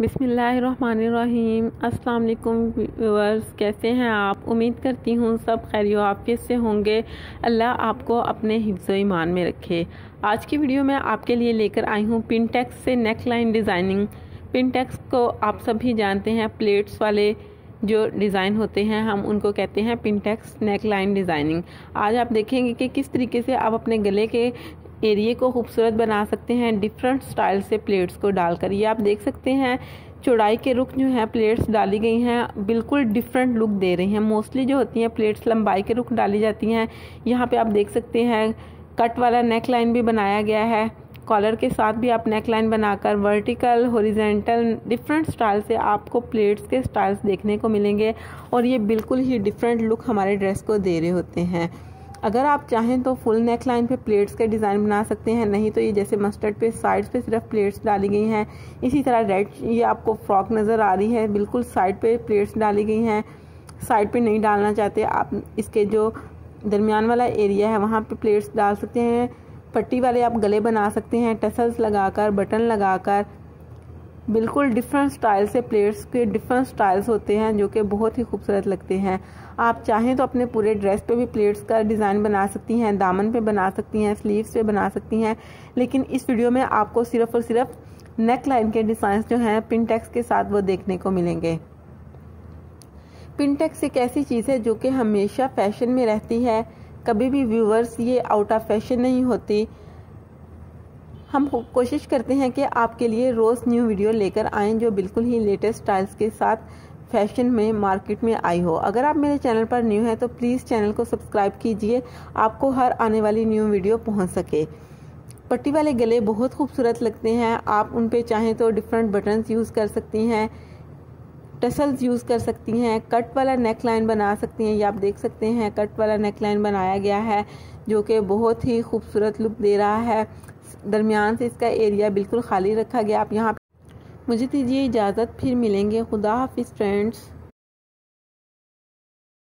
बिस्मिल्लाहिर्रहमानिर्रहीम। अस्सलाम वालेकुम व्यूअर्स, कैसे हैं आप? उम्मीद करती हूँ सब खैर आफियत से होंगे। अल्लाह आपको अपने हिफ्ज़ ईमान में रखे। आज की वीडियो में आपके लिए लेकर आई हूँ पिनटेक्स से नेक लाइन डिज़ाइनिंग। पिनटेक्स को आप सभी जानते हैं, प्लेट्स वाले जो डिज़ाइन होते हैं हम उनको कहते हैं पिनटेक्स नेक लाइन डिज़ाइनिंग। आज आप देखेंगे कि किस तरीके से आप अपने गले के एरिए को खूबसूरत बना सकते हैं डिफरेंट स्टाइल से प्लेट्स को डालकर। ये आप देख सकते हैं चौड़ाई के रुख जो है प्लेट्स डाली गई हैं बिल्कुल डिफरेंट लुक दे रही हैं। मोस्टली जो होती हैं प्लेट्स लंबाई के रुख डाली जाती हैं। यहाँ पे आप देख सकते हैं कट वाला नेक लाइन भी बनाया गया है। कॉलर के साथ भी आप नेक लाइन बनाकर वर्टिकल हॉरिजॉन्टल डिफरेंट स्टाइल से आपको प्लेट्स के स्टाइल्स देखने को मिलेंगे और ये बिल्कुल ही डिफरेंट लुक हमारे ड्रेस को दे रहे होते हैं। अगर आप चाहें तो फुल नेक लाइन पे प्लेट्स के डिज़ाइन बना सकते हैं, नहीं तो ये जैसे मस्टर्ड पे साइड्स पे सिर्फ प्लेट्स डाली गई हैं। इसी तरह रेड ये आपको फ्रॉक नज़र आ रही है, बिल्कुल साइड पे प्लेट्स डाली गई हैं। साइड पे नहीं डालना चाहते आप, इसके जो दरमियान वाला एरिया है वहाँ पे प्लेट्स डाल सकते हैं। पट्टी वाले आप गले बना सकते हैं टसल्स लगाकर, बटन लगाकर। बिल्कुल डिफरेंट स्टाइल से प्लेट्स के डिफरेंट स्टाइल्स होते हैं जो कि बहुत ही खूबसूरत लगते हैं। आप चाहें तो अपने पूरे ड्रेस पे भी प्लेट्स का डिज़ाइन बना सकती हैं, दामन पे बना सकती हैं, स्लीव्स पे बना सकती हैं। लेकिन इस वीडियो में आपको सिर्फ और सिर्फ नेक लाइन के डिज़ाइन जो हैं पिनटेक्स के साथ वो देखने को मिलेंगे। पिनटेक्स एक ऐसी चीज़ है जो कि हमेशा फैशन में रहती है, कभी भी व्यूअर्स ये आउट ऑफ फैशन नहीं होती। हम कोशिश करते हैं कि आपके लिए रोज़ न्यू वीडियो लेकर आएँ जो बिल्कुल ही लेटेस्ट स्टाइल्स के साथ फैशन में मार्केट में आई हो। अगर आप मेरे चैनल पर न्यू हैं तो प्लीज़ चैनल को सब्सक्राइब कीजिए, आपको हर आने वाली न्यू वीडियो पहुंच सके। पट्टी वाले गले बहुत खूबसूरत लगते हैं, आप उन पे चाहें तो डिफरेंट बटन्स यूज़ कर सकती हैं, टसल्स यूज़ कर सकती हैं, कट वाला नेक लाइन बना सकती हैं। ये आप देख सकते हैं कट वाला नेक लाइन बनाया गया है जो कि बहुत ही खूबसूरत लुक दे रहा है। दरमियान से इसका एरिया बिल्कुल खाली रखा गया। आप यहाँ मुझे दीजिए इजाज़त, फिर मिलेंगे। खुदा हाफिज़ फ्रेंड्स।